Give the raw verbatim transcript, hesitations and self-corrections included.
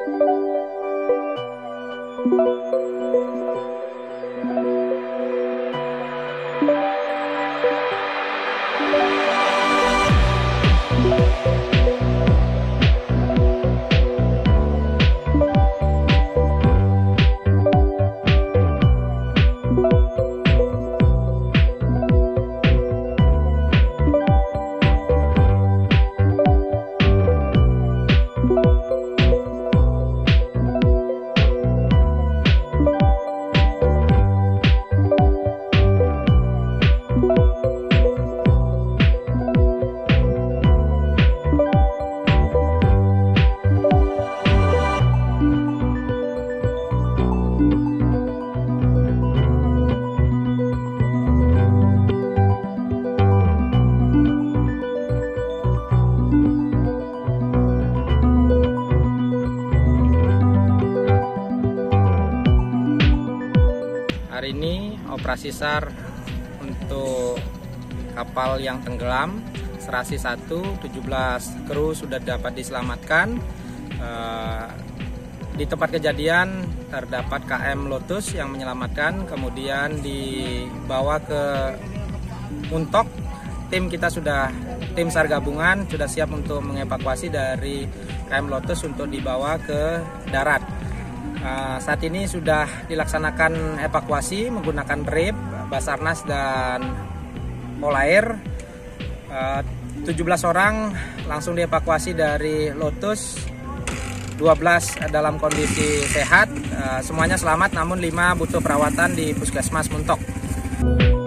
Hari ini operasi SAR untuk kapal yang tenggelam Serasi satu, tujuh belas kru sudah dapat diselamatkan. Di tempat kejadian terdapat K M Lotus yang menyelamatkan, kemudian dibawa ke Muntok. Tim kita sudah, tim SAR gabungan sudah siap untuk mengevakuasi dari K M Lotus untuk dibawa ke darat. Uh, saat ini sudah dilaksanakan evakuasi menggunakan R I P, Basarnas dan Polair. uh, tujuh belas orang langsung dievakuasi dari Lotus, dua belas dalam kondisi sehat, uh, semuanya selamat, namun lima butuh perawatan di Puskesmas Muntok.